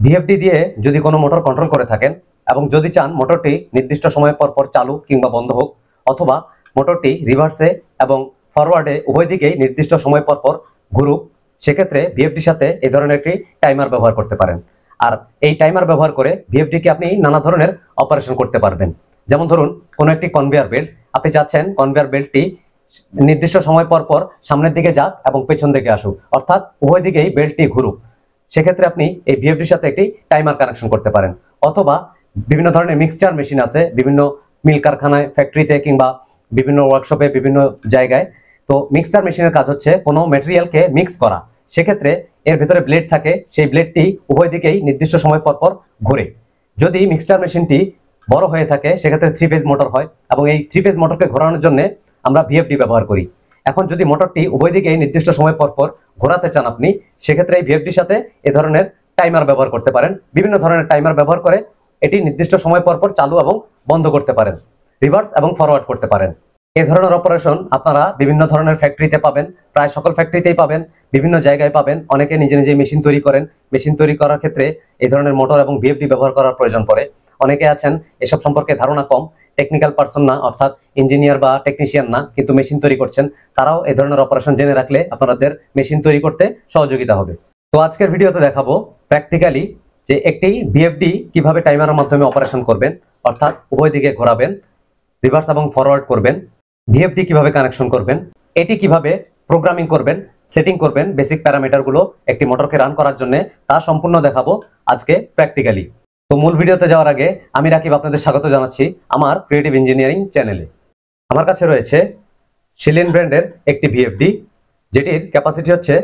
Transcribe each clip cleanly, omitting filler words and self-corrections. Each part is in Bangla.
ভিএফডি দিয়ে যদি কোনো মোটর কন্ট্রোল করে থাকেন এবং যদি চান মোটরটি নির্দিষ্ট সময় পর পর চালু কিংবা বন্ধ হোক, অথবা মোটরটি রিভার্সে এবং ফরওয়ার্ডে উভয় দিকেই নির্দিষ্ট সময় পর পর ঘুরুক, সেক্ষেত্রে ভিএফডির সাথে এই ধরনের একটি টাইমার ব্যবহার করতে পারেন। আর এই টাইমার ব্যবহার করে ভিএফডিকে আপনি নানা ধরনের অপারেশন করতে পারবেন। যেমন ধরুন, কোনো একটি কনভেয়ার বেল্ট, আপনি চাচ্ছেন কনভেয়ার বেল্টটি নির্দিষ্ট সময় পর পর সামনের দিকে যাক এবং পেছন দিকে আসুক, অর্থাৎ উভয় দিকেই বেল্টটি ঘুরুক। সেক্ষেত্রে আপনি এই ভিএফডির সাথে একটি টাইমার কানেকশন করতে পারেন। অথবা বিভিন্ন ধরনের মিক্সচার মেশিন আছে বিভিন্ন মিল কারখানায়, ফ্যাক্টরিতে কিংবা বিভিন্ন ওয়ার্কশপে, বিভিন্ন জায়গায়। তো মিক্সচার মেশিনের কাজ হচ্ছে কোনো ম্যাটেরিয়ালকে মিক্স করা। সেক্ষেত্রে এর ভিতরে ব্লেড থাকে, সেই ব্লেডটি উভয় দিকেই নির্দিষ্ট সময় পর পর ঘুরে। যদি মিক্সচার মেশিনটি বড় হয়ে থাকে সেক্ষেত্রে 3 ফেজ মোটর হয়, এবং এই 3 ফেজ মোটরকে ঘোরানোর জন্য আমরা ভিএফডি ব্যবহার করি। এখন যদি মোটরটি উভয় দিকেই নির্দিষ্ট সময় পর পর ঘোরাতে চান আপনি, সেক্ষেত্রে এই ভিএফডির সাথে এ ধরনের টাইমার ব্যবহার করতে পারেন। বিভিন্ন ধরনের টাইমার ব্যবহার করে এটি নির্দিষ্ট সময় পর পর চালু এবং বন্ধ করতে পারেন, রিভার্স এবং ফরওয়ার্ড করতে পারেন। এই ধরনের অপারেশন আপনারা বিভিন্ন ধরনের ফ্যাক্টরিতে পাবেন, প্রায় সকল ফ্যাক্টরিতেই পাবেন, বিভিন্ন জায়গায় পাবেন। অনেকে নিজে নিজে মেশিন তৈরি করেন। মেশিন তৈরি করার ক্ষেত্রে এই ধরনের মোটর এবং ভিএফডি ব্যবহার করার প্রয়োজন পড়ে। অনেকে আছেন এসব সম্পর্কে ধারণা কম, টেকনিক্যাল পারসন না, অর্থাৎ ইঞ্জিনিয়ার বা টেকনিশিয়ান না, কিন্তু মেশিন তৈরি করছেন। তারাও এই ধরনের অপারেশন জেনে রাখলে আপনাদের মেশিন তৈরি করতে সহযোগিতা হবে। তো আজকের ভিডিওতে দেখাবো প্র্যাকটিক্যালি যে একটি ভিএফডি কিভাবে টাইমারের মাধ্যমে অপারেশন করবেন, অর্থাৎ উভয় দিকে ঘোরাবেন, রিভার্স এবং ফরওয়ার্ড করবেন, ভিএফডি কিভাবে কানেকশন করবেন, এটি কিভাবে প্রোগ্রামিং করবেন, সেটিং করবেন, বেসিক প্যারামিটারগুলো একটি মোটরকে রান করার জন্য, তা সম্পূর্ণ দেখাবো আজকে প্র্যাকটিক্যালি। তো মূল ভিডিওতে যাওয়ার আগে আমি রাকিব আপনাদের স্বাগত জানাচ্ছি আমার ক্রিয়েটিভ ইঞ্জিনিয়ারিং চ্যানেলে। আমার কাছে রয়েছে শিলিন ব্র্যান্ডের একটি ভিএফডি, যেটির ক্যাপাসিটি হচ্ছে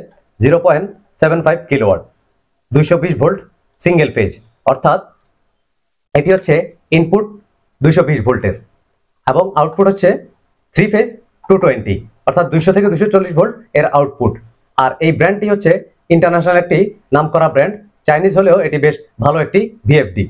0.75 কিলোওয়াট, 220 ভোল্ট সিঙ্গেল ফেজ, অর্থাৎ এটি হচ্ছে ইনপুট 220 ভোল্টের এবং আউটপুট হচ্ছে 3 ফেজ 220, অর্থাৎ 200 থেকে 240 ভোল্ট এর আউটপুট। আর এই ব্র্যান্ডটি হচ্ছে ইন্টারন্যাশনাল একটি নামকরা ব্র্যান্ড, চাইনিজ হলেও এটি বেশ ভালো একটি ভিএফডি।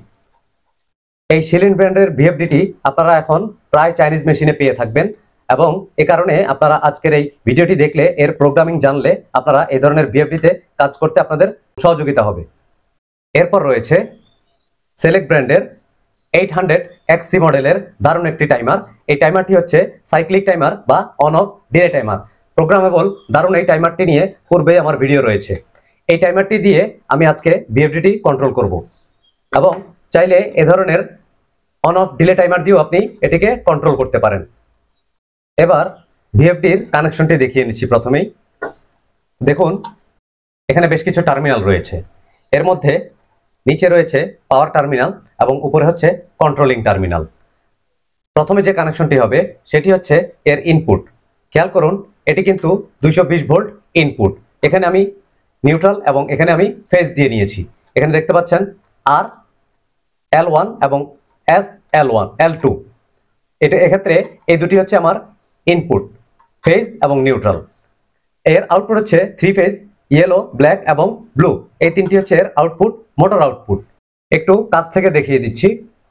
এই শিলিন ব্র্যান্ডের ভিএফডিটি আপনারা এখন প্রায় চাইনিজ মেশিনে পেয়ে থাকবেন, এবং এ কারণে আপনারা আজকের এই ভিডিওটি দেখলে, এর প্রোগ্রামিং জানলে আপনারা এই ধরনের ভিএফডিতে কাজ করতে আপনাদের সহযোগিতা হবে। এরপর রয়েছে সেলেক্ট ব্র্যান্ডের 800 XC মডেলের দারুণ একটি টাইমার। এই টাইমারটি হচ্ছে সাইক্লিক টাইমার বা on off delay timer, programmable. দারুণ এই টাইমারটি নিয়ে পূর্বে আমার ভিডিও রয়েছে। এই টাইমারটি দিয়ে আমি আজকে ভিএফডিটি কন্ট্রোল করব, এবং চাইলে এ ধরনের অন অফ ডিলে টাইমার দিয়েও আপনি এটিকে কন্ট্রোল করতে পারেন। এবার ভিএফডির কানেকশনটি দেখিয়ে নিচ্ছি। প্রথমেই দেখুন, এখানে বেশ কিছু টার্মিনাল রয়েছে। এর মধ্যে নিচে রয়েছে পাওয়ার টার্মিনাল এবং উপরে হচ্ছে কন্ট্রোলিং টার্মিনাল। প্রথমে যে কানেকশনটি হবে সেটি হচ্ছে এর ইনপুট। খেয়াল করুন, এটি কিন্তু 220 ভোল্ট ইনপুট। এখানে আমি নিউট্রাল এবং এখানে আমি ফেজ দিয়ে নিয়েছি। এখানে দেখতে পাচ্ছেন আর L1 এবং SL1 L2, এটা এক্ষেত্রে এই দুটি হচ্ছে আমার ইনপুট, ফেজ এবং নিউট্রাল। এর আউটপুট হচ্ছে 3 ফেজ, ইয়েলো, ব্ল্যাক এবং ব্লু, এই তিনটি হচ্ছে এর আউটপুট, মোটর আউটপুট। একটু কাছ থেকে দেখিয়ে দিচ্ছি।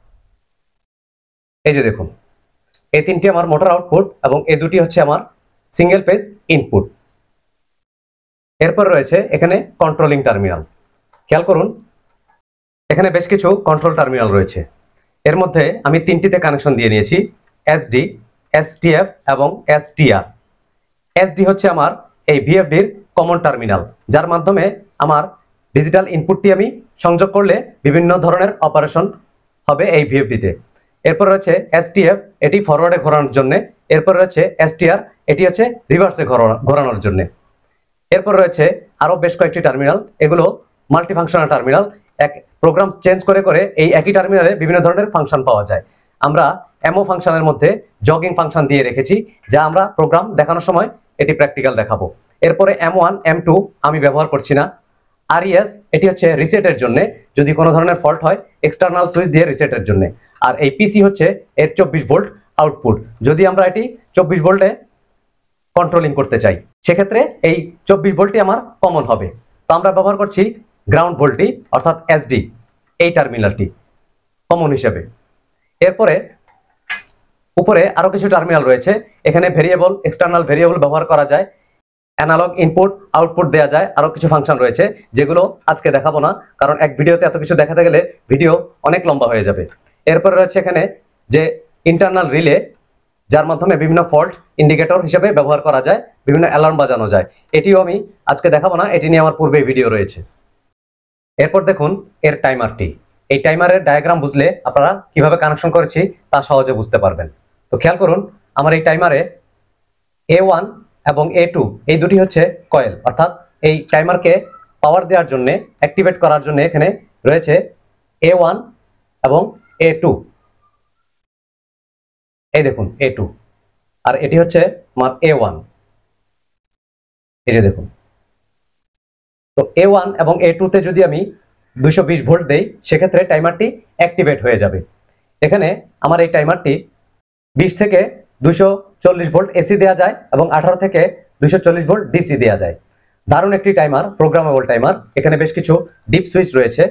এই যে দেখুন, এই তিনটি আমার মোটর আউটপুট এবং এই দুটি হচ্ছে আমার সিঙ্গেল ফেজ ইনপুট। এরপর রয়েছে এখানে কন্ট্রোলিং টার্মিনাল। খেয়াল করুন, এখানে বেশ কিছু কন্ট্রোল টার্মিনাল রয়েছে। এর মধ্যে আমি তিনটিতে কানেকশন দিয়ে নিয়েছি, SD, STF এবং STR। SD হচ্ছে আমার এই ভিএফডির কমন টার্মিনাল, যার মাধ্যমে আমার ডিজিটাল ইনপুটটি আমি সংযোগ করলে বিভিন্ন ধরনের অপারেশন হবে এই ভিএফডিতে। এরপর রয়েছে STF, এটি ফরওয়ার্ডে ঘোরানোর জন্য। এরপর রয়েছে STR, এটি হচ্ছে রিভার্সে ঘোরানোর জন্য। এরপর রয়েছে আরও বেশ কয়েকটি টার্মিনাল, এগুলো মাল্টিফাংশনাল টার্মিনাল। এক প্রোগ্রাম চেঞ্জ করে করে এই একই টার্মিনালে বিভিন্ন ধরনের ফাংশন পাওয়া যায়। আমরা এমও ফাংশনের মধ্যে জগিং ফাংশন দিয়ে রেখেছি, যা আমরা প্রোগ্রাম দেখানোর সময় এটি প্র্যাকটিক্যাল দেখাবো। এরপরে M1, M2 আমি ব্যবহার করছি না। RES, এটি হচ্ছে রিসেটের জন্য, যদি কোনো ধরনের ফল্ট হয় এক্সটার্নাল সুইচ দিয়ে রিসেটের জন্য। আর এই PC হচ্ছে এর 24 ভোল্ট আউটপুট, যদি আমরা এটি 24 ভোল্টে কন্ট্রোলিং করতে চাই সেক্ষেত্রে এই 24 ভোল্টটি আমার কমন হবে। তো আমরা ব্যবহার করছি গ্রাউন্ড ভোল্টটি, অর্থাৎ SD, এই টার্মিনালটি কমন হিসেবে। এরপরে উপরে আরো কিছু টার্মিনাল রয়েছে। এখানে ভেরিয়েবল, এক্সটার্নাল ভেরিয়েবল ব্যবহার করা যায়। অ্যানালগ ইনপুট আউটপুট দেওয়া যায়, আরো কিছু ফাংশন রয়েছে যেগুলো আজকে দেখাবো না, কারণ এক ভিডিওতে এত কিছু দেখাতে গেলে ভিডিও অনেক লম্বা হয়ে যাবে। এরপর রয়েছে এখানে যে ইন্টারনাল রিলে, যার মাধ্যমে বিভিন্ন ফল্ট ইন্ডিকেটর হিসেবে ব্যবহার করা যায়, বিভিন্ন অ্যালার্ম বাজানো যায়। এটিও আমি আজকে দেখাবো না, এটি নিয়ে আমার পূর্বে ভিডিও রয়েছে। এরপর দেখুন এর টাইমারটি। এই টাইমারের ডায়াগ্রাম বুঝলে আপনারা কিভাবে কানেকশন করেছি তা সহজে বুঝতে পারবেন। তো খেয়াল করুন, আমার এই টাইমারে A1 এবং A2 এই দুটি হচ্ছে কয়েল, অর্থাৎ এই টাইমারকে পাওয়ার দেওয়ার জন্য, অ্যাক্টিভেট করার জন্য এখানে রয়েছে A1 এবং A2। এই দেখুন A2, আর এটি হচ্ছে আমার A1। এই যে দেখুন, তো A1 এবং A2 তে যদি আমি 220 ভোল্ট দেই, সেক্ষেত্রে টাইমারটি অ্যাক্টিভেট হয়ে যাবে। এখানে আমার এই টাইমারটি 20 থেকে 240 ভোল্ট এসি দেওয়া যায় এবং 18 থেকে 240 ভোল্ট ডিসি দেওয়া যায়। দারুণ একটি টাইমার, প্রোগ্রামেবল টাইমার। এখানে বেশ কিছু ডিপ সুইচ রয়েছে।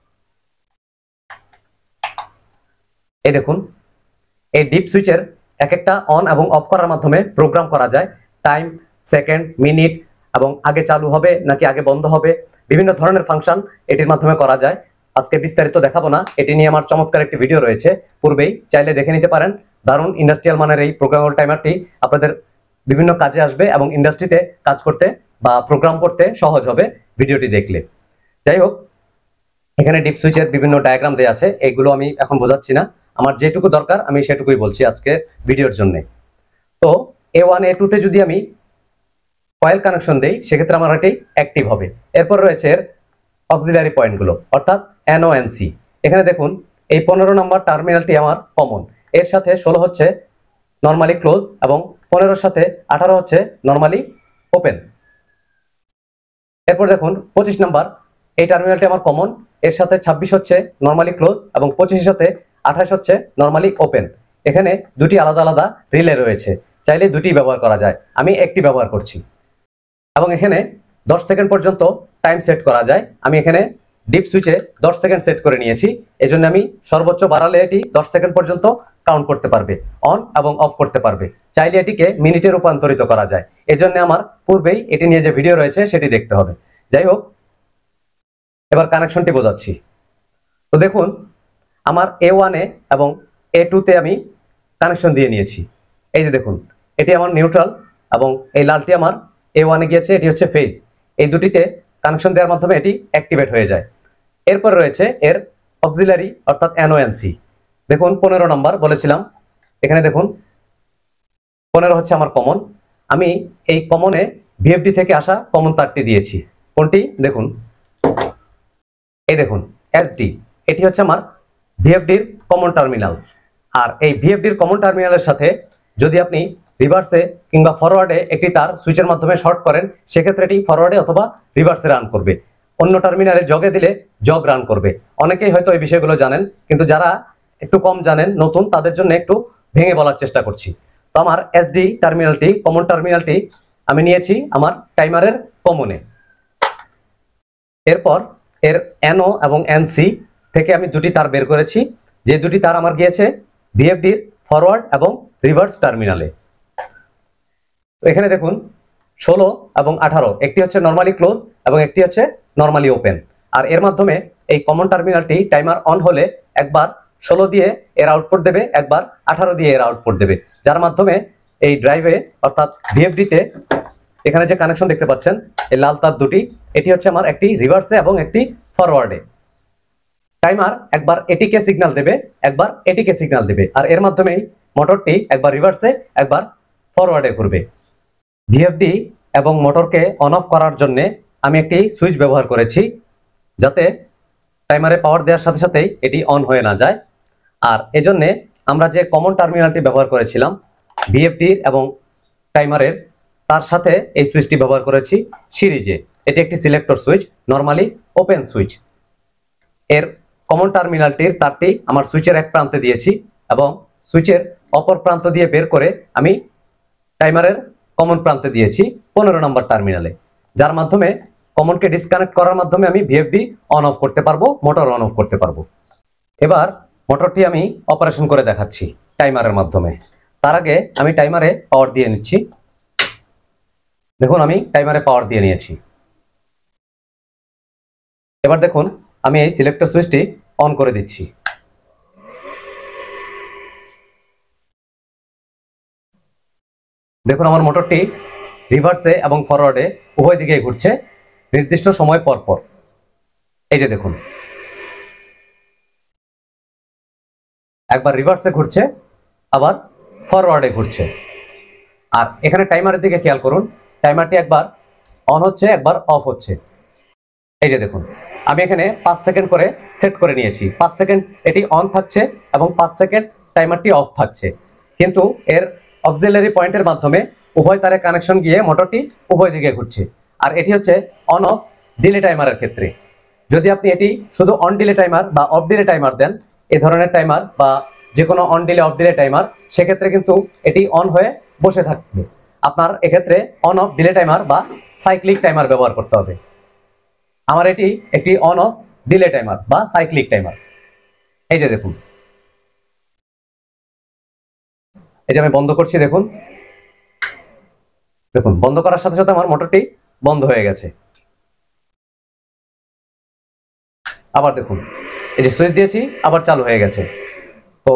এই দেখুন, এই ডিপ সুইচের এক একটা অন এবং অফ করার মাধ্যমে প্রোগ্রাম করা যায় টাইম, সেকেন্ড, মিনিট এবং আগে চালু হবে নাকি আগে বন্ধ হবে, বিভিন্ন ধরনের ফাংশন এটির মাধ্যমে করা যায়। আজকে বিস্তারিত দেখাবো না, এটি নিয়ে আমার চমৎকার একটি ভিডিও রয়েছে, পূর্বেই চাইলে দেখে নিতে পারেন। দারুণ ইন্ডাস্ট্রিয়াল মানের এই প্রোগ্রামেবল টাইমারটি আপনাদের বিভিন্ন কাজে আসবে এবং ইন্ডাস্ট্রিতে কাজ করতে বা প্রোগ্রাম করতে সহজ হবে ভিডিওটি দেখলে। যাই হোক, এখানে ডিপ সুইচের বিভিন্ন ডায়াগ্রাম দেওয়া আছে, এগুলো আমি এখন বোঝাচ্ছি না, আমার যেটুকু দরকার আমি সেটুকুই বলছি আজকে ভিডিওর জন্য। তো A1 A2 তে যদি আমি কয়েল কানেকশন দেই, সেক্ষেত্রে আমার এটি অ্যাক্টিভ হবে। এরপর রয়েছে এর অক্সিলারি পয়েন্টগুলো, অর্থাৎ NO&C। এখানে দেখুন, এই 15 নম্বর টার্মিনালটি আমার কমন, এর সাথে 16 হচ্ছে নর্মালি ক্লোজ এবং 15-এর সাথে 18 হচ্ছে নর্মালি ওপেন। এরপর দেখুন 25 নাম্বার, এই টার্মিনালটি আমার কমন, এর সাথে 26 হচ্ছে নর্মালি ক্লোজ এবং 25-এর সাথে 28 হচ্ছে নর্মালি ওপেন। এখানে দুটি আলাদা আলাদা রিলে রয়েছে, চাইলে দুটি ব্যবহার করা যায়, আমি একটি ব্যবহার করছি। এবং এখানে 10 সেকেন্ড পর্যন্ত টাইম সেট করা যায়, আমি এখানে ডিপ সুইচে 10 সেকেন্ড সেট করে নিয়েছি। এজন্য আমি সর্বোচ্চ বাড়ালে এটি 10 সেকেন্ড পর্যন্ত কাউন্ট করতে পারবে, অন এবং অফ করতে পারবে। চাইলে এটিকে মিনিটে রূপান্তরিত করা যায়, এজন্য আমার পূর্বেই এটি নিয়ে যে ভিডিও রয়েছে সেটি দেখতে হবে। যাই হোক, এবার কানেকশনটি বোঝাচ্ছি। তো দেখুন, আমার A1 এ এবং A2 তে আমি কানেকশন দিয়ে নিয়েছি। এই যে দেখুন, এটি আমার নিউট্রাল এবং এই লালটি আমার A1 এ গিয়েছে, এটি হচ্ছে ফেজ। এই দুটিতে কানেকশন দেওয়ার মাধ্যমে এটি অ্যাক্টিভেট হয়ে যায়। এরপর রয়েছে এর অক্সিলারি, অর্থাৎ NO&C। দেখুন 15 নাম্বার বলেছিলাম, এখানে দেখুন 15 হচ্ছে আমার কমন। আমি এই কমনে VFD থেকে আসা কমন তারটি দিয়েছি। কোনটি দেখুন, এই দেখুন SD, এটি হচ্ছে আমার VFD-র কমন টার্মিনাল। আর এই VFD-র কমন টার্মিনালের সাথে যদি আপনি রিভার্সে কিংবা ফরওয়ার্ডে একটি তার সুইচের মাধ্যমে শর্ট করেন, সেক্ষেত্রে এটি ফরওয়ার্ডে অথবা রিভার্সে রান করবে। অন্য টার্মিনালে জগে দিলে জগ রান করবে। অনেকেই হয়তো এই বিষয়গুলো জানেন, কিন্তু যারা একটু কম জানেন, নতুন, তাদের জন্য একটু ভেঙে বলার চেষ্টা করছি। তো আমার SD টার্মিনালটি, কমন টার্মিনালটি আমি নিয়েছি আমার টাইমারের কমনে। এরপর এর NO এবং NC থেকে আমি দুটি তার বের করেছি, যে দুটি তার আমার গিয়েছে VFD-র ফরওয়ার্ড এবং রিভার্স টার্মিনালে। এখানে দেখুন 16 এবং 18, একটি হচ্ছে নর্মালি ক্লোজ এবং একটি হচ্ছে নর্মালি ওপেন। আর এর মাধ্যমে এই কমন টার্মিনালটি টাইমার অন হলে একবার 16 দিয়ে এর আউটপুট দেবে, একবার 18 দিয়ে এর আউটপুট দেবে, যার মাধ্যমে এই ড্রাইভে অর্থাৎ VFD-তে এখানে যে কানেকশন দেখতে পাচ্ছেন, এই লাল তার দুটি, এটি হচ্ছে আমার একটি রিভার্সে এবং একটি ফরওয়ার্ডে। টাইমার একবার এটিকে সিগন্যাল দেবে, একবার এটিকে সিগন্যাল দেবে, আর এর মাধ্যমেই মোটরটি একবার রিভার্সে একবার ফরওয়ার্ডে ঘুরবে। VFD এবং মোটরকে অন অফ করার জন্য আমি একটি সুইচ ব্যবহার করেছি, যাতে টাইমারে পাওয়ার দেওয়ার সাথে সাথেই এটি অন হয়ে না যায়। আর এজন্য আমরা যে কমন টার্মিনালটি ব্যবহার করেছিলাম VFD এবং টাইমারের, তার সাথে এই সুইচটি ব্যবহার করেছি সিরিজে। এটি একটি selector switch, normally open switch. এর কমন টার্মিনালটির তারটি আমার সুইচের এক প্রান্তে দিয়েছি এবং সুইচের অপর প্রান্ত দিয়ে বের করে আমি টাইমারের কমন প্রান্তে দিয়েছি 15 নম্বর টার্মিনালে, যার মাধ্যমে কমনকে ডিসকানেক্ট করার মাধ্যমে আমি VFD অন অফ করতে পারবো, মোটর অন অফ করতে পারবো। এবার মোটরটি আমি অপারেশন করে দেখাচ্ছি টাইমারের মাধ্যমে। তার আগে আমি টাইমারে পাওয়ার দিয়ে নিচ্ছি। দেখুন আমি টাইমারে পাওয়ার দিয়ে নিয়েছি। এবার দেখুন আমি এই সিলেক্টর সুইচটি অন করে দিচ্ছি। দেখুন আমার মোটরটি রিভার্সে এবং ফরওয়ার্ডে উভয় দিকে ঘুরছে নির্দিষ্ট সময় পর পর। এই যে দেখুন একবার রিভার্সে ঘুরছে, আবার ফরওয়ার্ডে ঘুরছে। আর এখানে টাইমারের দিকে খেয়াল করুন, টাইমারটি একবার অন হচ্ছে, একবার অফ হচ্ছে। এই যে দেখুন আমি এখানে 5 সেকেন্ড করে সেট করে নিয়েছি। 5 সেকেন্ড এটি অন থাকছে এবং 5 সেকেন্ড টাইমারটি অফ থাকছে। কিন্তু এর অক্সিলারি পয়েন্টের মাধ্যমে উভয় তারে কানেকশন গিয়ে মোটরটি উভয় দিকে ঘুরছে। আর এটি হচ্ছে অন অফ ডিলে টাইমারের ক্ষেত্রে। যদি আপনি এটি শুধু অন ডিলে টাইমার বা অফ ডিলে টাইমার দেন, এই ধরনের টাইমার বা যে কোনো on delay off delay timer, সেক্ষেত্রে কিন্তু এটি অন হয়ে বসে থাকবে। আপনার এক্ষেত্রে অন অফ ডিলে টাইমার বা সাইক্লিক টাইমার ব্যবহার করতে হবে। আমার এটি একটি অন অফ ডিলে টাইমার বা সাইক্লিক টাইমার। এই যে দেখুন, এই যে আমি বন্ধ করছি, দেখুন দেখুন বন্ধ করার সাথে সাথে আমার মোটরটি বন্ধ হয়ে গেছে। আবার দেখুন এই যে সুইচ দিয়েছি, আবার চালু হয়ে গেছে। তো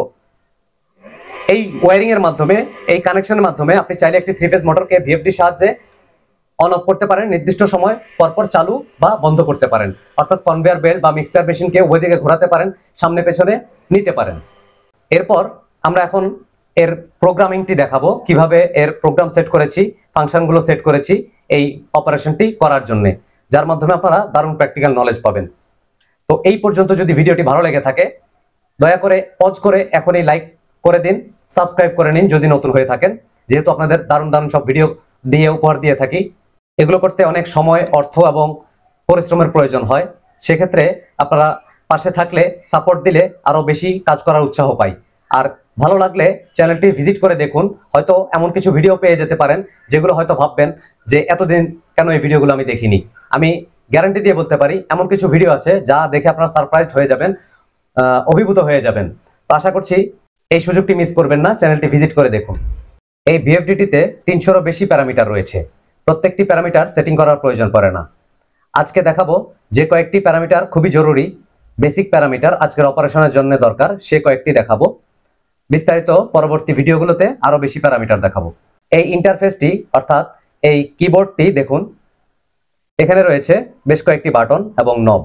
এই ওয়্যারিং এর মাধ্যমে, এই কানেকশনের মাধ্যমে আপনি চাইলে একটি 3 ফেজ মোটরকে ভিএফডি সাহায্যে অন অফ করতে পারেন, নির্দিষ্ট সময় পরপর চালু বা বন্ধ করতে পারেন। অর্থাৎ কনভেয়ার বেল্ট বা মিক্সচার মেশিনকে উভয় দিকে ঘোরাতে পারেন, সামনে পেছনে নিতে পারেন। এরপর আমরা এখন এর প্রোগ্রামিংটি দেখাবো, কিভাবে এর প্রোগ্রাম সেট করেছি, ফাংশনগুলো সেট করেছি এই অপারেশনটি করার জন্য, যার মাধ্যমে আপনারা দারুণ প্র্যাকটিক্যাল নলেজ পাবেন। তো এই পর্যন্ত যদি ভিডিওটি ভালো লেগে থাকে, দয়া করে পজ করে এখনই লাইক করে দিন, সাবস্ক্রাইব করে নিন যদি নতুন হয়ে থাকেন। যেহেতু আপনাদের দারুণ দারুণ সব ভিডিও দিয়ে উপহার দিয়ে থাকি, এগুলো করতে অনেক সময়, অর্থ এবং পরিশ্রমের প্রয়োজন হয়। সেক্ষেত্রে আপনারা পাশে থাকলে, সাপোর্ট দিলে আরো বেশি কাজ করার উৎসাহ পাই। আর ভালো লাগলে চ্যানেলটি ভিজিট করে দেখুন, হয়তো এমন কিছু ভিডিও পেয়ে যেতে পারেন যেগুলো হয়তো ভাববেন যে এতদিন কেন এই ভিডিওগুলো আমি দেখিনি। আমি গ্যারান্টি দিয়ে বলতে পারি এমন কিছু ভিডিও আছে যা দেখে আপনারা সারপ্রাইজড হয়ে যাবেন, অভিভূত হয়ে যাবেন। তো আশা করছি এই সুযোগটি মিস করবেন না, চ্যানেলটি ভিজিট করে দেখুন। এই ভিএফডিটিতে 300-এরও বেশি প্যারামিটার রয়েছে। প্রত্যেকটি প্যারামিটার সেটিং করার প্রয়োজন পড়ে না। আজকে দেখাবো যে কয়েকটি প্যারামিটার খুবই জরুরি, বেসিক প্যারামিটার আজকের অপারেশনের জন্য দরকার, সে কয়েকটি দেখাবো। বিস্তারিত পরবর্তী ভিডিওগুলোতে আরো বেশি প্যারামিটার দেখাবো। এই ইন্টারফেসটি অর্থাৎ এই কিবোর্ডটি দেখুন, এখানে রয়েছে বেশ কয়েকটি বাটন এবং নব।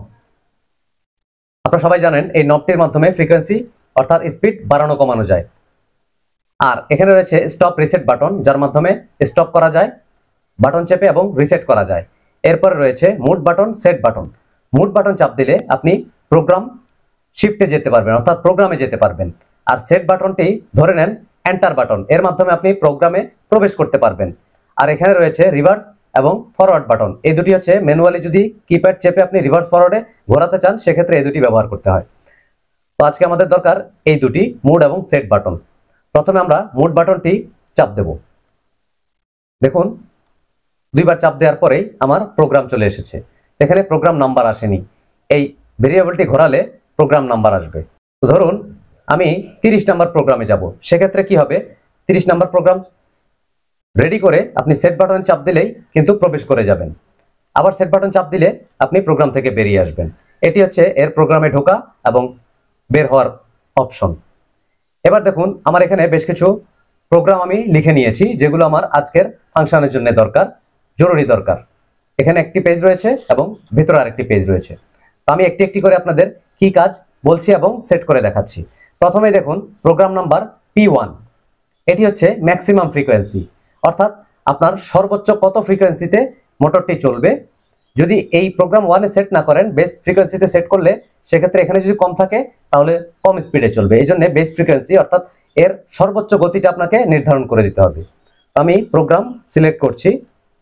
আপনারা সবাই জানেন এই নবটির মাধ্যমে ফ্রিকোয়েন্সি অর্থাৎ স্পিড বাড়ানো কমানো যায়। আর এখানে রয়েছে স্টপ রিসেট বাটন, যার মাধ্যমে স্টপ করা যায়, বাটন চেপে এবং রিসেট করা যায়। এরপর রয়েছে mode button, set button. Mode button চাপ দিলে আপনি প্রোগ্রাম শিফটে যেতে পারবেন, অর্থাৎ প্রোগ্রামে যেতে পারবেন। আর সেট বাটনটি ধরে নেন এন্টার বাটন, এর মাধ্যমে আপনি প্রোগ্রামে প্রবেশ করতে পারবেন। আর এখানে রয়েছে রিভার্স এবং ফরওয়ার্ড বাটন, এই দুটি হচ্ছে ম্যানুয়ালি যদি কিপ্যাড চেপে আপনি রিভার্স ফরওয়ার্ডে ঘোরাতে চান, সেক্ষেত্রে এই দুটি ব্যবহার করতে হয়। তো আজকে আমাদের দরকার এই দুটি, মুড এবং সেট বাটন। প্রথমে আমরা মুড বাটনটি চাপ দেব। দেখুন দুইবার চাপ দেওয়ার পরেই আমার প্রোগ্রাম চলে এসেছে। এখানে প্রোগ্রাম নাম্বার আসেনি, এই ভেরিয়েবলটি ঘোরালে প্রোগ্রাম নাম্বার আসবে। তো ধরুন আমি 30 নাম্বার প্রোগ্রামে যাব, সেক্ষেত্রে কি হবে, 30 নাম্বার প্রোগ্রাম রেডি করে আপনি সেট বাটন চাপ দিলেই কিন্তু প্রবেশ করে যাবেন। আবার সেট বাটন চাপ দিলে আপনি প্রোগ্রাম থেকে বেরিয়ে আসবেন। এটি হচ্ছে এর প্রোগ্রামে ঢোকা এবং বের হওয়ার অপশন। এবার দেখুন আমার এখানে বেশ কিছু প্রোগ্রাম আমি লিখে নিয়েছি, যেগুলো আমার আজকের ফাংশনের জন্য দরকার, জরুরি দরকার। এখানে একটি পেজ রয়েছে এবং ভিতরে আরেকটি পেজ রয়েছে। তো আমি একটি একটি করে আপনাদের কি কাজ বলছি এবং সেট করে দেখাচ্ছি। প্রথমে দেখুন প্রোগ্রাম নাম্বার P1, এটি হচ্ছে ম্যাক্সিমাম ফ্রিকোয়েন্সি, অর্থাৎ আপনার সর্বোচ্চ কত ফ্রিকোয়েন্সিতে মোটরটি চলবে। যদি এই প্রোগ্রাম 1-এ সেট না করেন, বেস ফ্রিকোয়েন্সিতে সেট করলে, সেক্ষেত্রে এখানে যদি কম থাকে তাহলে কম স্পিডে চলবে। এই জন্য বেস ফ্রিকোয়েন্সি অর্থাৎ এর সর্বোচ্চ গতিটা আপনাকে নির্ধারণ করে দিতে হবে। আমি প্রোগ্রাম সিলেক্ট করছি,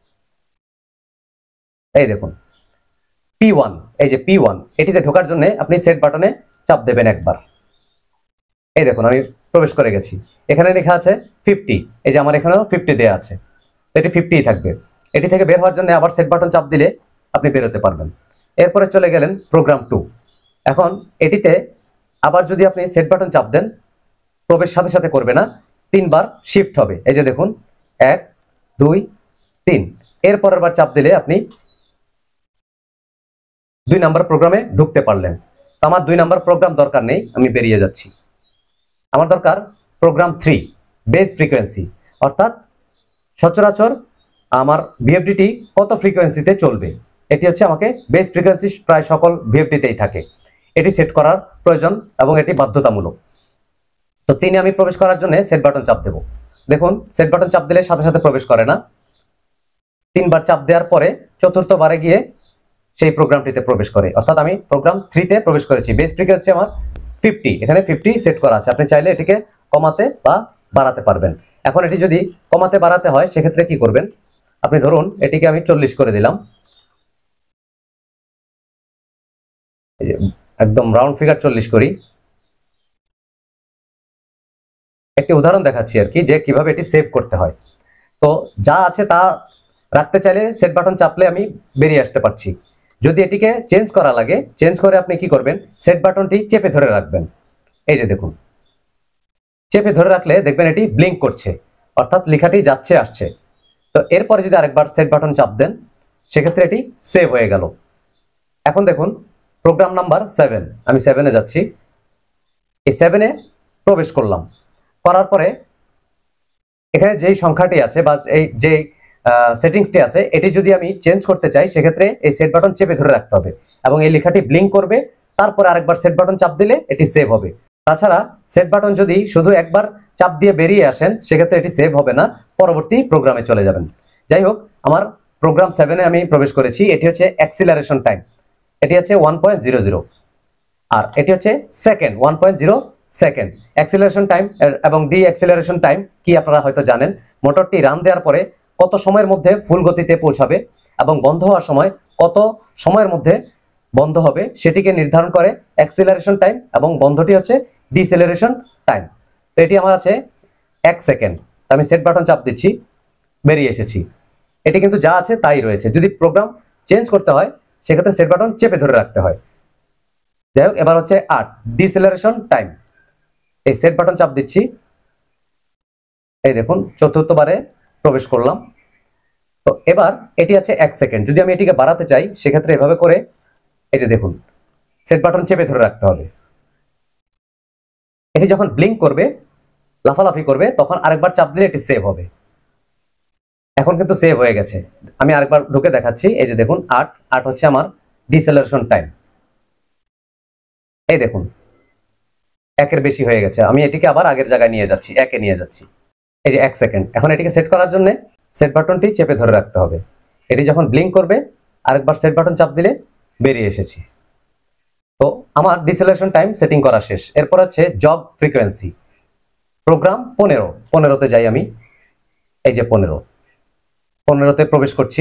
এই দেখুন P1, এই যে P1, এটিতে ঢোকার জন্য আপনি সেট বাটনে চাপ দেবেন একবার। এই দেখুন আমি প্রবেশ করে গেছি, এখানে লেখা আছে 50, এই যে আমার এখানেও 50 দেওয়া আছে, এটি 50ই থাকবে। এটি থেকে বের হওয়ার জন্য আবার সেট বাটন চাপ দিলে আপনি বেরোতে পারবেন। এরপরে চলে গেলেন প্রোগ্রাম 2। এখন এটিতে আবার যদি আপনি সেট বাটন চাপ দেন, প্রবেশ সাথে সাথে করবে না, 3 বার শিফট হবে। এই যে দেখুন 1 2 3, এর পরের বার চাপ দিলে আপনি 2 নাম্বার প্রোগ্রামে ঢুকতে পারলেন। তো আমার 2 নাম্বার প্রোগ্রাম দরকার নেই, আমি বেরিয়ে যাচ্ছি। আমার দরকার প্রোগ্রাম 3 বেস ফ্রিকোয়েন্সি, অর্থাৎ সচরাচর আমার ভিএফডিটি কত ফ্রিকোয়েন্সিতে চলবে, এটি হচ্ছে আমাকে বেস ফ্রিকোয়েন্সি প্রায় সকল ভিএফডিতেই থাকে, এটি সেট করার প্রয়োজন এবং এটি বাধ্যতামূলক। তো 3 আমি প্রবেশ করার জন্য সেট বাটন চাপ দেব। দেখুন সেট বাটন চাপ দিলে সাথে সাথে প্রবেশ করে না, 3 বার চাপ দেওয়ার পরে চতুর্থ বারে গিয়ে সেই প্রোগ্রামটিতে প্রবেশ করে। অর্থাৎ আমি প্রোগ্রাম 3 তে প্রবেশ করেছি। বেস ফ্রিকোয়েন্সি আমার 50, এখানে 50 সেট করা আছে। আপনি চাইলে এটিকে কমাতে বা বাড়াতে পারবেন। এখন এটি যদি কমাতে বাড়াতে হয় সেক্ষেত্রে কি করবেন, আপনি ধরুন এটিকে আমি 40 করে দিলাম, একদম রাউন্ড ফিগার 40 করি। একটি উদাহরণ দেখাচ্ছি আর কি, যে কিভাবে এটি সেভ করতে হয়। তো যা আছে তা রাখতে চাইলে সেট বাটন চাপলে আমি বেরিয়ে আসতে পারছি। যদি এটিকে চেঞ্জ করা লাগে, চেঞ্জ করে আপনি কি করবেন, সেট বাটনটি চেপে ধরে রাখবেন। এই যে দেখুন, চেপে ধরে রাখলে দেখবেন এটি ব্লিঙ্ক করছে, অর্থাৎ লেখাটি যাচ্ছে আসছে। তো এরপরে যদি আরেকবার সেট বাটন চাপ দেন সেক্ষেত্রে এটি সেভ হয়ে গেল। এখন দেখুন প্রোগ্রাম নাম্বার 7, আমি 7-এ যাচ্ছি। এই 7-এ প্রবেশ করলাম, করার পরে এখানে যেই সংখ্যাটি আছে বা এই যে সেটিংসটি আছে এটি যদি আমি চেঞ্জ করতে চাই সেক্ষেত্রে এই সেট বাটন চেপে ধরে রাখতে হবে এবং এই লেখাটি ব্লিঙ্ক করবে, তারপর আরেকবার সেট বাটন চাপ দিলে এটি সেভ হবে। তাছাড়া সেট বাটন যদি শুধু একবার চাপ দিয়ে বেরিয়ে আসেন সেক্ষেত্রে এটি সেভ হবে না, পরবর্তী প্রোগ্রামে চলে যাবেন। যাই হোক, আমার প্রোগ্রাম 7-এ আমি প্রবেশ করেছি। এটি হচ্ছে অ্যাক্সিলারেশন টাইম, এটি আছে 1.00 আর এটি হচ্ছে সেকেন্ড 1.0 সেকেন্ড। অ্যাক্সিলারেশন টাইম এবং ডি অ্যাক্সিলারেশন টাইম কি আপনারা হয়তো জানেন। মোটরটি রান দেওয়ার পরে কত সময়ের মধ্যে ফুল গতিতে পৌঁছাবে এবং বন্ধ হওয়ার সময় কত সময়ের মধ্যে বন্ধ হবে সেটিকে নির্ধারণ করে অ্যাক্সিলারেশন টাইম, এবং বন্ধটি হচ্ছে ডিসেলারেশন টাইম। তো এটি আমার আছে 1 সেকেন্ড। আমি সেট বাটন চাপ দিচ্ছি, বেরিয়ে এসেছি। এটি কিন্তু যা আছে তাই রয়েছে। যদি প্রোগ্রাম চেঞ্জ করতে হয় সেক্ষেত্রে সেট বাটন চেপে ধরে রাখতে হয়। যাই হোক, এবার হচ্ছে 8 ডিসেলারেশন টাইম। এই সেট বাটন চাপ দিচ্ছি, এই দেখুন চতুর্থবারে প্রবেশ করলাম। তো এবার এটি আছে 1 সেকেন্ড। যদি আমি এটিকে বাড়াতে চাই সেক্ষেত্রে এভাবে করে এই যে দেখুন সেট বাটন চেপে ধরে রাখতে হবে। এটি যখন ব্লিঙ্ক করবে, লাফালাফি করবে, তখন আরেকবার চাপ দিলে এটি সেভ হবে। এখন কিন্তু সেভ হয়ে গেছে। আমি আরেকবার ঢুকে দেখাচ্ছি। এই যে দেখুন 8 হচ্ছে আমার ডিসেলারেশন টাইম। এই দেখুন 1-এর বেশি হয়ে গেছে। আমি এটিকে আবার আগের জায়গায় নিয়ে যাচ্ছি, 1-এ নিয়ে যাচ্ছি। এই যে 1 সেকেন্ড। এখন এটিকে সেট করার জন্য সেট বাটনটি চেপে ধরে রাখতে হবে। এটি যখন ব্লিঙ্ক করবে আরেকবার সেট বাটন চাপ দিলে বেরিয়ে এসেছি। তো আমার ডিসেলারেশন টাইম সেটিং করা শেষ। এরপর হচ্ছে জব ফ্রিকোয়েন্সি, প্রোগ্রাম 15-তে যাই আমি। এই যে 15-তে প্রবেশ করছি।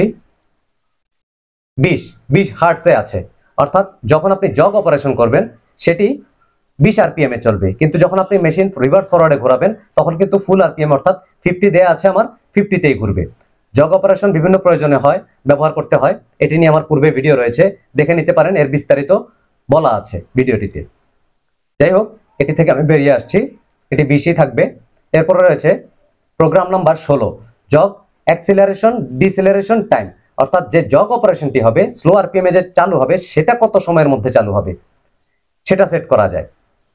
20 হার্টসে আছে, অর্থাৎ যখন আপনি জগ অপারেশন করবেন সেটি 20 আরপিএম এ চলবে, কিন্তু যখন আপনি মেশিন রিভার্স ফরওয়ার্ডে ঘোরাবেন তখন কিন্তু ফুল আরপিএম অর্থাৎ 50 দেয়া আছে আমার, 50তেই ঘুরবে। জগ অপারেশন বিভিন্ন প্রয়োজনে হয়, ব্যবহার করতে হয়। এটি নিয়ে আমার পূর্বে ভিডিও রয়েছে, দেখে নিতে পারেন, এর বিস্তারিত বলা আছে ভিডিওটিতে। যাই হোক, এটি থেকে আমি বেরিয়ে আসছি, এটি 20ই থাকবে। এরপরে রয়েছে program number 16 jog acceleration deceleration time, অর্থাৎ যে জগ অপারেশনটি হবে স্লো আরপিএম এ যে চালু হবে সেটা কত সময়ের মধ্যে চালু হবে সেটা সেট করা যায়।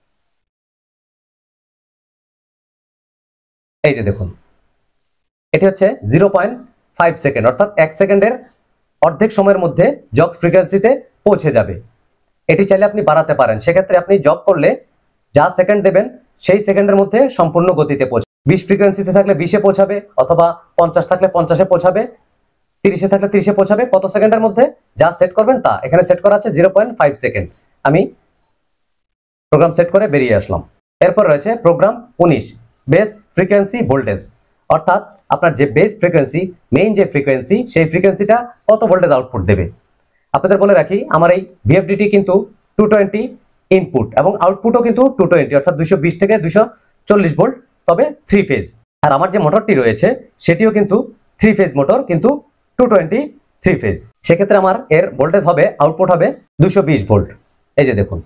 এই যে দেখুন এটি হচ্ছে 0.5 সেকেন্ড, অর্থাৎ 1 সেকেন্ডের অর্ধেক সময়ের মধ্যে জগ ফ্রিকোয়েন্সিতে পৌঁছে যাবে। এটি চাইলে আপনি বাড়াতে পারেন, সেক্ষেত্রে আপনি জগ করলে যা সেকেন্ড দেবেন সেই সেকেন্ডের মধ্যে সম্পূর্ণ গতিতে পৌঁছাবে। 20 ফ্রিকোয়েন্সিতে থাকলে 20-এ পৌঁছাবে, অথবা 50 থাকলে 50-এ পৌঁছাবে, 30-এ থাকলে 30-এ পৌঁছাবে। কত সেকেন্ডের মধ্যে যা সেট করবেন তা এখানে সেট করা আছে 0.5 সেকেন্ড। আমি প্রোগ্রাম সেট করে বেরিয়ে আসলাম। এরপর রয়েছে প্রোগ্রাম 19 বেস ফ্রিকোয়েন্সি ভোল্টেজ, অর্থাৎ আপনার যে বেস ফ্রিকোয়েন্সি, মেইন যে ফ্রিকোয়েন্সি, সেই ফ্রিকোয়েন্সিটা কত ভোল্টেজ আউটপুট দেবে। আপনাদের বলে রাখি আমার এই ভিএফডিটি কিন্তু 220 ইনপুট এবং আউটপুটও কিন্তু 220, অর্থাৎ 220 থেকে 240 ভোল্ট, তবে 3 ফেজ। আর আমার যে মোটরটি রয়েছে সেটিও কিন্তু 3 ফেজ মোটর, কিন্তু 220 3 ফেজ। সেক্ষেত্রে আমার এর ভোল্টেজ হবে, আউটপুট হবে 220 ভোল্ট। এই যে দেখুন,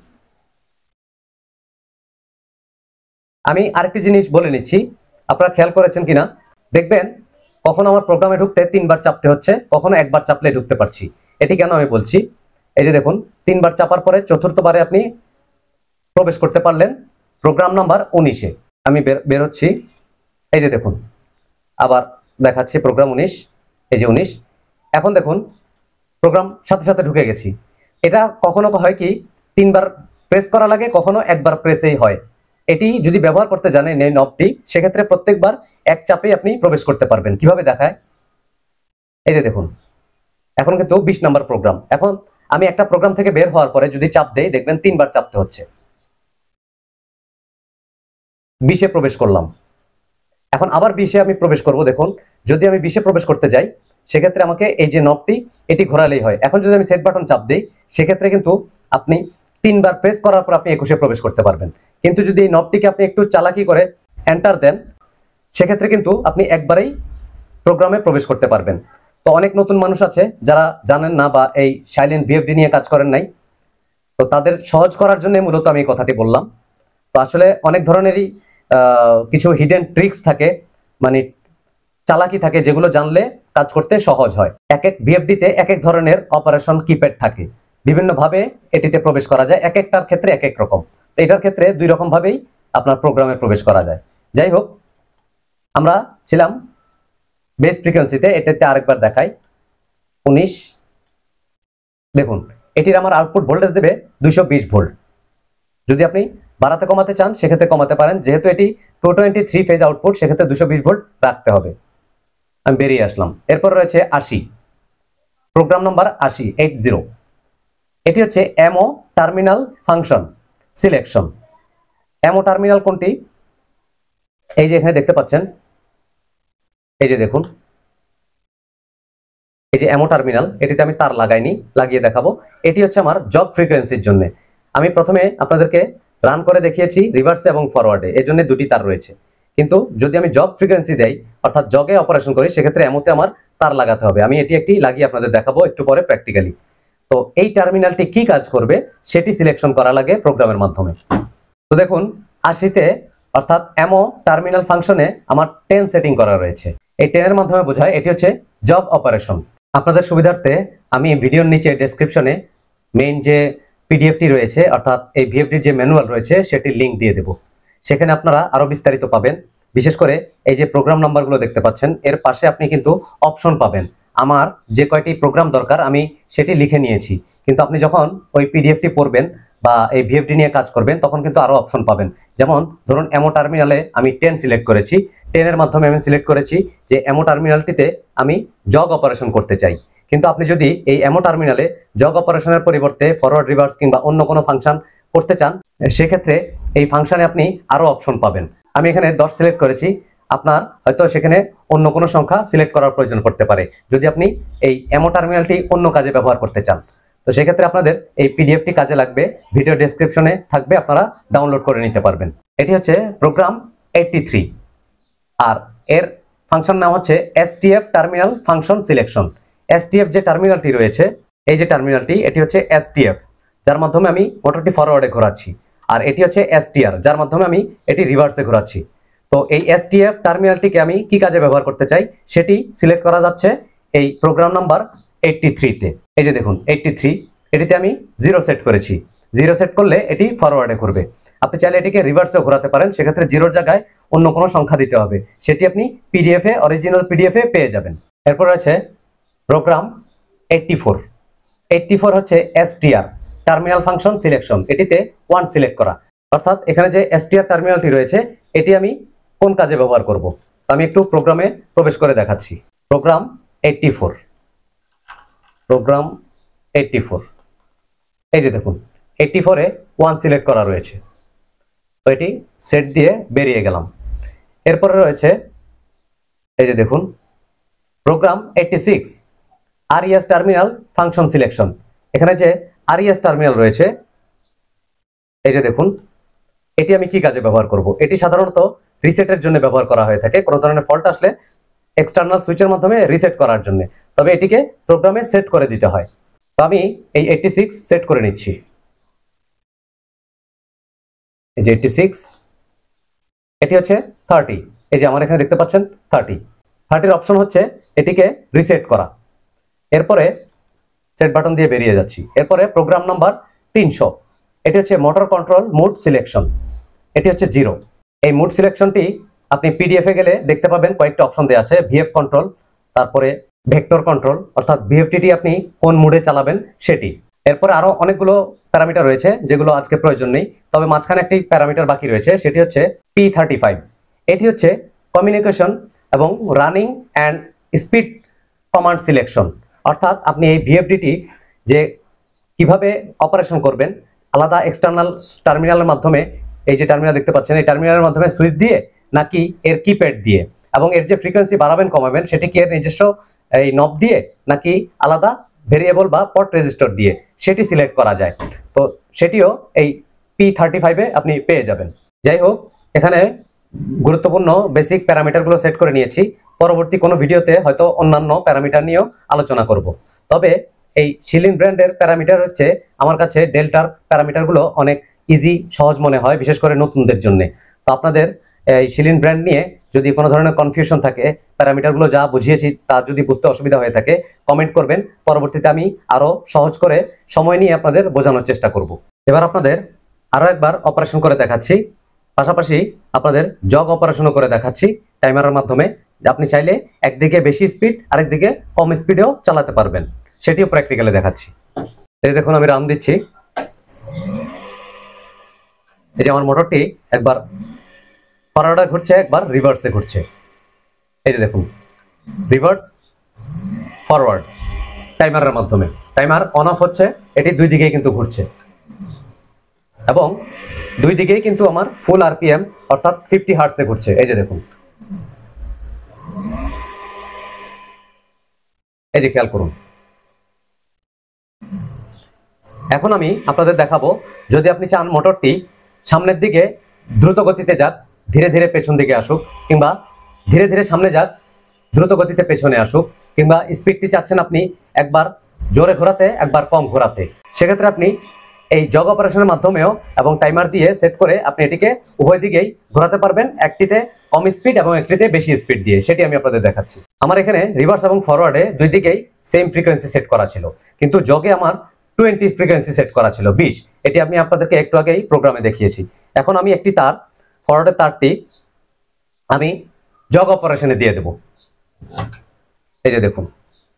আমি আরেকটি জিনিস বলে নিচ্ছি, আপনারা খেয়াল করেছেন কিনা দেখবেন কখনো আমার প্রোগ্রামে ঢুকতে 3বার চাপতে হচ্ছে, কখনো একবার চাপলে ঢুকতে পারছি। এটি কেন আমি বলছি, এই যে দেখুন 3বার চাপার পরে চতুর্থবারে আপনি প্রবেশ করতে পারলেন প্রোগ্রাম নাম্বার 19-এ। আমি বেরোচ্ছি, এই যে দেখুন আবার দেখাচ্ছি প্রোগ্রাম 19, এই যে 19। এখন দেখুন প্রোগ্রাম সাথে সাথে ঢুকে গেছি। এটা কখনো হয় কি 3বার প্রেস করা লাগে, কখনো একবার প্রেসেই হয়। এটি যদি ব্যবহার করতে জানেন এই নবটি, সেক্ষেত্রে প্রত্যেকবার এক চাপেই আপনি প্রবেশ করতে পারবেন। কিভাবে দেখায়, এই যে দেখুন এখন কিন্তু 20 নাম্বার প্রোগ্রাম। এখন আমি একটা প্রোগ্রাম থেকে বের হওয়ার পরে যদি চাপ দেই, দেখবেন 3বার চাপতে হচ্ছে। 20-এ প্রবেশ করলাম, এখন আবার 20-এ আমি প্রবেশ করব। দেখুন যদি আমি 20-এ প্রবেশ করতে যাই, সেক্ষেত্রে আমাকে এই যে নবটি এটি ঘোরালেই হয়। এখন যদি আমি সেট বাটন চাপ দিই, সেক্ষেত্রে কিন্তু আপনি 3বার প্রেস করার পর আপনি 21-এ প্রবেশ করতে পারবেন। কিন্তু যদি এই নবটিকে আপনি একটু চালাকি করে এন্টার দেন, সেক্ষেত্রে কিন্তু আপনি একবারেই প্রোগ্রামে প্রবেশ করতে পারবেন। তো অনেক নতুন মানুষ আছে যারা জানেন না বা এই সাইলেন্ট ভিএফডি নিয়ে কাজ করেন নাই, তো তাদের সহজ করার জন্য মূলত আমি এই কথাটি বললাম। তো আসলে অনেক ধরনেরই কিছু হিডেন ট্রিক্স থাকে, মানে চালাকি থাকে, যেগুলো জানলে কাজ করতে সহজ হয়। এক এক ভিএফডিতে এক এক ধরনের অপারেশন কিপ্যাড থাকে, বিভিন্নভাবে এটিতে প্রবেশ করা যায়, এক একটার ক্ষেত্রে এক এক রকম। তো এটার ক্ষেত্রে 2 রকম ভাবেই আপনার প্রোগ্রামে প্রবেশ করা যায়। যাই হোক, আমরা ছিলাম বেস ফ্রিকোয়েন্সিতে, এটাতে আরেকবার দেখাই 19। দেখুন এটির আমার আউটপুট ভোল্টেজ দেবে 220 ভোল্ট। যদি আপনি বাড়াতে কমাতে চান সেক্ষেত্রে কমাতে পারেন, যেহেতু এটি 223 ফেজ আউটপুট, সেক্ষেত্রে 220 ভোল্ট রাখতে হবে। আমি বেরিয়ে আসলাম। এরপর রয়েছে 80, প্রোগ্রাম নাম্বার 80। এটি হচ্ছে MO terminal function selection. MO terminal কোনটি, এই যে এখানে দেখতে পাচ্ছেন, এই যে দেখুন এই যে এমও টার্মিনাল, এটিতে আমি তার লাগাইনি, লাগিয়ে দেখাবো। এটি হচ্ছে আমার জগ ফ্রিকোয়েন্সির জন্য। আমি প্রথমে আপনাদেরকে রান করে দেখিয়েছি রিভার্সে এবং ফরওয়ার্ডে, এর জন্য 2টি তার রয়েছে। কিন্তু যদি আমি জগ ফ্রিকোয়েন্সি দেই, অর্থাৎ জগে অপারেশন করি, সেক্ষেত্রে এমওতে আমার তার লাগাতে হবে। আমি এটি একটি লাগিয়ে আপনাদের দেখাবো একটু পরে প্র্যাকটিক্যালি। তো এই টার্মিনালটি কি কাজ করবে সেটি সিলেকশন করা লাগে প্রোগ্রামের মাধ্যমে। তো দেখুন 80-তে অর্থাৎ এমও টার্মিনাল ফাংশনে আমার 10 সেটিং করা রয়েছে। এই 10 এর মাধ্যমে বোঝায় এটি হচ্ছে জগ অপারেশন। আপনাদের সুবিধার্থে আমি ভিডিওর নিচে ডেসক্রিপশনে মেইন যে পিডিএফটি রয়েছে, অর্থাৎ এই ভিএফডির যে ম্যানুয়াল রয়েছে, সেটির লিঙ্ক দিয়ে দেব। সেখানে আপনারা আরো বিস্তারিত পাবেন। বিশেষ করে এই যে প্রোগ্রাম নাম্বারগুলো দেখতে পাচ্ছেন, এর পাশে আপনি কিন্তু অপশন পাবেন। আমার যে কয়টি প্রোগ্রাম দরকার আমি সেটি লিখে নিয়েছি, কিন্তু আপনি যখন ওই পিডিএফটি পড়বেন বা এই ভিএফডি নিয়ে কাজ করবেন, তখন কিন্তু আরো অপশন পাবেন। যেমন ধরুন এমও টার্মিনালে আমি 10 সিলেক্ট করেছি, 10 এর মাধ্যমে আমি সিলেক্ট করেছি যে এমও টার্মিনালটিতে আমি জগ অপারেশন করতে চাই। কিন্তু আপনি যদি এই এমও টার্মিনালে জগ অপারেশনের পরিবর্তে ফরওয়ার্ড, রিভার্স কিংবা অন্য কোনো ফাংশন করতে চান, সেক্ষেত্রে এই ফাংশনে আপনি আরো অপশন পাবেন। আমি এখানে 10 সিলেক্ট করেছি, আপনার হয়তো সেখানে অন্য কোনো সংখ্যা সিলেক্ট করার প্রয়োজন পড়তে পারে, যদি আপনি এই এমও টার্মিনালটি অন্য কাজে ব্যবহার করতে চান। তো সেক্ষেত্রে আপনাদের এই পিডিএফটি কাজে লাগবে, ভিডিও ডেসক্রিপশনে থাকবে, আপনারা ডাউনলোড করে নিতে পারবেন। এটি হচ্ছে প্রোগ্রাম 83, আর এর ফাংশন নাম হচ্ছে STF terminal function selection. STF যে টার্মিনালটি রয়েছে, এই যে টার্মিনালটি, এটি হচ্ছে এসটিএফ, যার মাধ্যমে আমি মোটরটি ফরওয়ার্ডে ঘোরাচ্ছি। আর এটি হচ্ছে এসটিআর, যার মাধ্যমে আমি এটি রিভার্সে ঘোরাচ্ছি। তো এই এসটিএফ টার্মিনালটিকে আমি কি কাজে ব্যবহার করতে চাই সেটি সিলেক্ট করা যাচ্ছে এই প্রোগ্রাম নাম্বার 83-তে। এই যে দেখুন 83, এটিতে আমি 0 সেট করেছি। 0 সেট করলে এটি ফরওয়ার্ডে ঘুরবে। আপনি চাইলে এটিকে রিভার্সেও ঘোরাতে পারেন, সেক্ষেত্রে 0-র জায়গায় অন্য কোনো সংখ্যা দিতে হবে, সেটি আপনি পিডিএফে, অরিজিনাল পিডিএফে পেয়ে যাবেন। এরপর আছে প্রোগ্রাম 84। 84 হচ্ছে এসটিআর টার্মিনাল ফাংশন সিলেকশন। এটিতে 1 সিলেক্ট করা, অর্থাৎ এখানে যে এসটিআর টার্মিনালটি রয়েছে, এটি আমি কোন কাজে ব্যবহার করব। আমি একটু প্রোগ্রামে প্রবেশ করে দেখাচ্ছি। প্রোগ্রাম 84, প্রোগ্রাম 84, এই যে দেখুন 84-এ 1 সিলেক্ট করা রয়েছে। তো এটি সেট দিয়ে বেরিয়ে গেলাম। এরপরে রয়েছে এই যে দেখুন program 86 RES terminal function selection. এখানে যে আরইএস টার্মিনাল রয়েছে, এই যে দেখুন, এটি আমি কি কাজে ব্যবহার করব। এটি সাধারণত রিসেটের জন্য ব্যবহার করা হয়ে থাকে, কোনো ধরনের ফল্ট আসলে এক্সটার্নাল সুইচের মাধ্যমে রিসেট করার জন্য, তবে এটিকে প্রোগ্রামে সেট করে দিতে হয়। তো আমি এই 86 সেট করে নিচ্ছি। এই যে 86, এটি হচ্ছে 30, এই যে আমার এখানে দেখতে পাচ্ছেন 30। 30 অপশন হচ্ছে এটিকে রিসেট করা। এরপরে সেট বাটন দিয়ে বেরিয়ে যাচ্ছি। এরপরে প্রোগ্রাম নাম্বার 300, এটি হচ্ছে মোটর কন্ট্রোল মুড সিলেকশন, এটি হচ্ছে 0। এই মুড সিলেকশনটি আপনি পিডিএফ এ গেলে দেখতে পাবেন কয়েকটা অপশন দেওয়া আছে, ভিএফ কন্ট্রোল, তারপরে ভেক্টর কন্ট্রোল, অর্থাৎ ভিএফটিটি আপনি কোন মুডে চালাবেন সেটি। এরপরে আরো অনেকগুলো প্যারামিটার রয়েছে যেগুলো আজকে প্রয়োজন নেই, তবে মাঝখানে একটি প্যারামিটার বাকি রয়েছে, সেটি হচ্ছে P35। এটি হচ্ছে কমিউনিকেশন এবং running and speed command selection, অর্থাৎ আপনি এই ভিএফডিটি যে কিভাবে অপারেশন করবেন, আলাদা এক্সটার্নাল টার্মিনালের মাধ্যমে, এই যে টার্মিনাল দেখতে পাচ্ছেন এই টার্মিনালের মাধ্যমে সুইচ দিয়ে, নাকি এর কিপ্যাড দিয়ে, এবং এর যে ফ্রিকোয়েন্সি বাড়াবেন কমাবেন সেটি কি এর নিজস্ব এই নব দিয়ে, নাকি আলাদা ভেরিয়েবল বা পট রেজিস্টার দিয়ে, সেটি সিলেক্ট করা যায়। তো সেটিও এই P35-এ আপনি পেয়ে যাবেন। যাই হোক, এখানে গুরুত্বপূর্ণ বেসিক প্যারামিটারগুলো সেট করে নিয়েছি। পরবর্তী কোনো ভিডিওতে হয়তো অন্যান্য প্যারামিটার নিয়েও আলোচনা করব। তবে এই শিলিন ব্র্যান্ডের প্যারামিটার হচ্ছে আমার কাছে ডেল্টার প্যারামিটারগুলো অনেক ইজি, সহজ মনে হয়, বিশেষ করে নতুনদের জন্য। তো আপনাদের এই শিলিন ব্র্যান্ড নিয়ে যদি কোনো ধরনের কনফিউশন থাকে, প্যারামিটারগুলো যা বুঝিয়েছি তা যদি বুঝতে অসুবিধা হয়ে থাকে, কমেন্ট করবেন। পরবর্তীতে আমি আরো সহজ করে সময় নিয়ে আপনাদের বোঝানোর চেষ্টা করব। এবার আপনাদের আরো একবার অপারেশন করে দেখাচ্ছি, পাশাপাশি আপনাদের জগ অপারেশনও করে দেখাচ্ছি টাইমারের মাধ্যমে। আপনি চাইলে একদিকে বেশি স্পিড, আরেকদিকে কম স্পিডেও চালাতে পারবেন, সেটিও প্র্যাকটিক্যালি দেখাচ্ছি। এই দেখুন আমি রান দিচ্ছি, এই যে আমার মোটরটি একবার ফরওয়ার্ডে ঘুরছে, একবার রিভার্সে ঘুরছে। এই যে দেখুন, রিভার্স ফরওয়ার্ড টাইমারের মাধ্যমে। টাইমার অন অফ হচ্ছে, এটি দুই দিকেই কিন্তু ঘুরছে, এবং দুই দিকেই কিন্তু আমার ফুল আরপিএম অর্থাৎ 50 হার্টসে ঘুরছে। এই যে দেখুন, এই যে খেয়াল করুন। এখন আমি আপনাদের দেখাবো, যদি আপনি চান মোটরটি সামনের দিকে দ্রুত গতিতে যাক, ধীরে ধীরে পেছন দিকে আসুক, কিংবা ধীরে ধীরে সামনে যাক, দ্রুত গতিতে পেছনে আসুক, কিংবা স্পিডটি চাচ্ছেন আপনি একবার জোরে ঘোরাতে, একবার কম ঘোরাতে, সেক্ষেত্রে আপনি এই জগ অপারেশনের মাধ্যমেও এবং টাইমার দিয়ে সেট করে আপনি এটিকে উভয় দিকেই ঘোরাতে পারবেন, একটিতে কম স্পিড এবং একটিতে বেশি স্পিড দিয়ে। সেটি আমি আপনাদের দেখাচ্ছি। আমার এখানে রিভার্স এবং ফরওয়ার্ডে দুই দিকেই সেম ফ্রিকোয়েন্সি সেট করা ছিল, কিন্তু জগে আমার 20 ফ্রিকোয়েন্সি সেট করা ছিল 20। এটি আমি আপনাদেরকে একটু আগেই প্রোগ্রামে দেখিয়েছি। এখন আমি একটি তার, ফরওয়ার্ডের তারটি আমি জগ অপারেশনে দিয়ে দেব। এই যে দেখুন,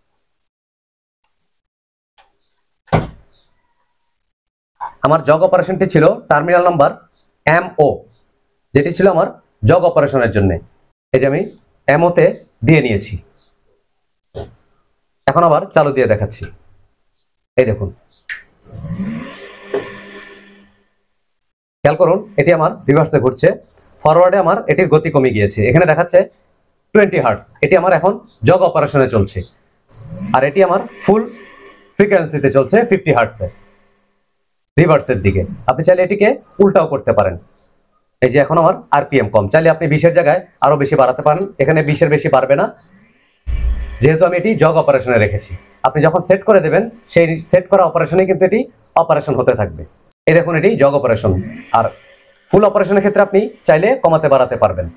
আমার জগ অপারেশনটি ছিল টার্মিনাল নাম্বার MO, যেটি ছিল আমার জগ অপারেশনের জন্য। এই যে আমি MO তে দিয়ে নিয়েছি। এখন আবার চালু দিয়ে দেখাচ্ছি। এই দেখুন, খেয়াল করুন, এটি আমার রিভার্সে ঘুরছে, ফরওয়ার্ডে আমার এটির গতি কমে গিয়েছে। এখানে দেখাচ্ছে 20 হার্টস, এটি আমার এখন জগ অপারেশনে চলছে, আর এটি আমার ফুল ফ্রিকোয়েন্সিতে চলছে 50 হার্টসে রিভার্সের দিকে। আপনি চাইলে এটিকে উল্টাও করতে পারেন। এই যে এখন আমার আরপিএম কম, চাইলে আপনি 20-এর জায়গায় আরো বেশি বাড়াতে পারেন। এখানে 20-এর বেশি বাড়বে না, যেহেতু আমি এটি জগ অপারেশনে রেখেছি। আপনি যখন সেট করে দেবেন, সেই সেট করা অপারেশনে কিন্তু এটি অপারেশন হতে থাকবে। এই দেখুন, এটি জগ অপারেশন। আর ফুল অপারেশনের ক্ষেত্রে আপনি চাইলে কমাতে বাড়াতে পারবেন।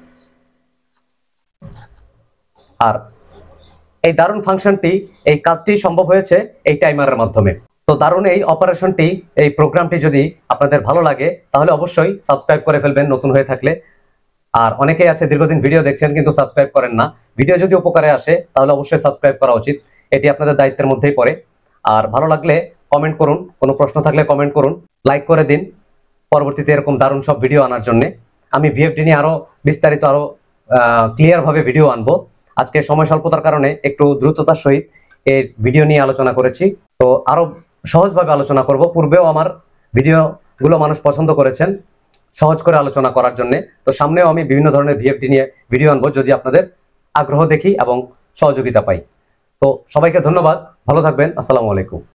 আর এই দারুণ ফাংশনটি, এই কাজটি সম্ভব হয়েছে এই টাইমারের মাধ্যমে। তো দারুণ এই অপারেশনটি, এই প্রোগ্রামটি যদি আপনাদের ভালো লাগে তাহলে অবশ্যই সাবস্ক্রাইব করে ফেলবেন নতুন হয়ে থাকলে। আর অনেকেই আছে দীর্ঘদিন ভিডিও দেখছেন কিন্তু সাবস্ক্রাইব করেন না। ভিডিও যদি উপকারে আসে তাহলে অবশ্যই সাবস্ক্রাইব করা উচিত, এটি আপনাদের দায়িত্বের মধ্যেই পড়ে। আর ভালো লাগলে কমেন্ট করুন, কোনো প্রশ্ন থাকলে কমেন্ট করুন, লাইক করে দিন। পরবর্তীতে এরকম দারুণ সব ভিডিও আনার জন্য আমি ভিএফডি নিয়ে আরো বিস্তারিত, আরো ক্লিয়ার ভাবে ভিডিও আনবো। আজকে সময় স্বল্পতার কারণে একটু দ্রুততার সহিত এই ভিডিও নিয়ে আলোচনা করেছি। তো আরো সহজভাবে আলোচনা করব। পূর্বেও আমার ভিডিওগুলো মানুষ পছন্দ করেছেন সহজ করে আলোচনা করার জন্য। তো সামনেও আমি বিভিন্ন ধরনের ভিএফডি নিয়ে ভিডিও আনবো, যদি আপনাদের আগ্রহ দেখি এবং সহযোগিতা পাই। তো সবাইকে ধন্যবাদ, ভালো থাকবেন, আসসালামু আলাইকুম।